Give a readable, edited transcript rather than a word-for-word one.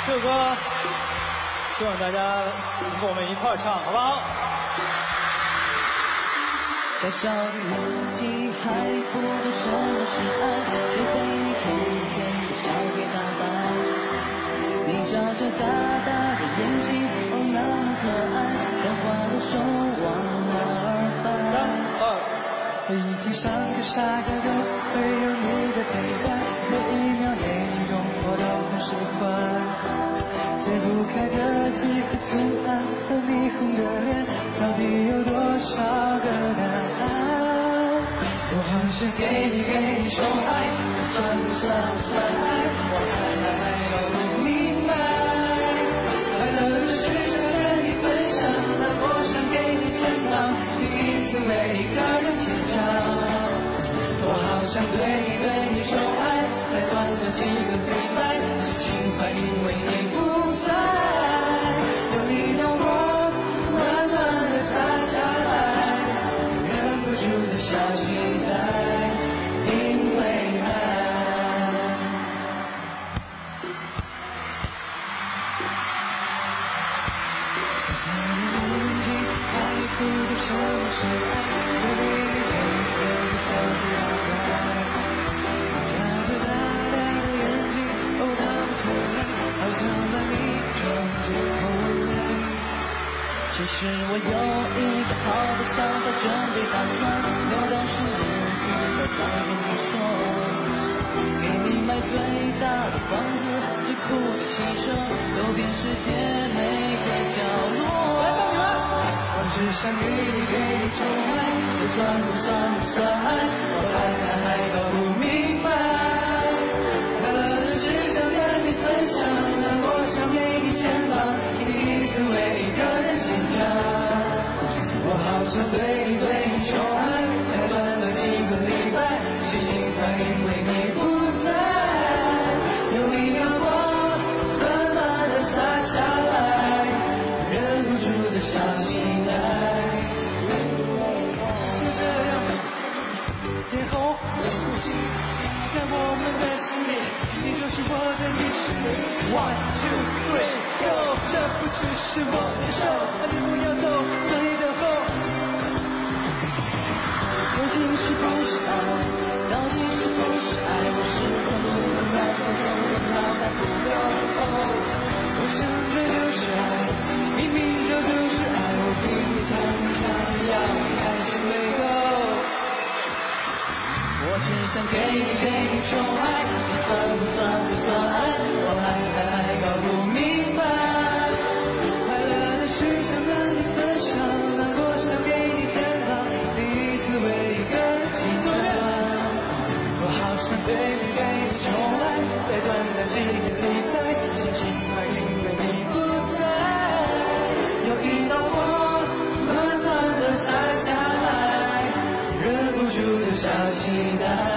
这首歌希望大家能跟我们一块儿唱，好不好？ 小小的年纪还不懂什么是爱，却被你甜甜的笑给打败。你眨着大大的眼睛，哦那么可爱，像花的手往哪儿摆。 每一天上课下课都会有你的陪伴，每一秒内容我都很喜欢。解不开的几个图案和你红的脸，到底有多少个答案？我好想给你宠爱，这算不算爱？我还搞不明白。快乐的事想跟你分享，那我想给你肩膀，第一次为一个人紧张。我好想对你宠爱，在短短几个礼拜，是情怀因为你不在，有你让我暖暖的洒下来，忍不住的小期待，因为爱。小小的年纪还不懂什么是爱，却被你甜甜的笑给打败。眨着大大的眼睛，哦那么可爱，好像把你装进口袋。 其实我有一个好的想法，准备打算扭转时日，以后再跟你说，给你买最大的房子，最酷的汽车，走遍世界每个角落。 我只想给你宠爱，这算不算爱？我还搞不明白。快乐的事想跟你分享，让我想给你肩膀，第一次为一个人紧张。我好想对你宠爱，在短短几个礼拜，是情怀因为你不在，有你让我暖暖的洒下来，忍不住的小期待。就这样，脸红的呼吸，在我们的心里，你就是我的意识。One two three go， 这不只是我的手，你不要走，这里等候。 究竟是不是爱？到底是不是爱？我是否不能让我走的脑袋不够？ 我想这就是爱，明明这就是爱。我听你看你想要开心没够。 我只想给你宠爱，这算不算爱？我还搞不明白。 快乐的事想跟你分享，难过想给你肩膀，第一次为一个人紧张。我好想对你宠爱，在短短几个礼拜，是情怀因为你不在，有一道光暖暖的洒下来，忍不住的小期待。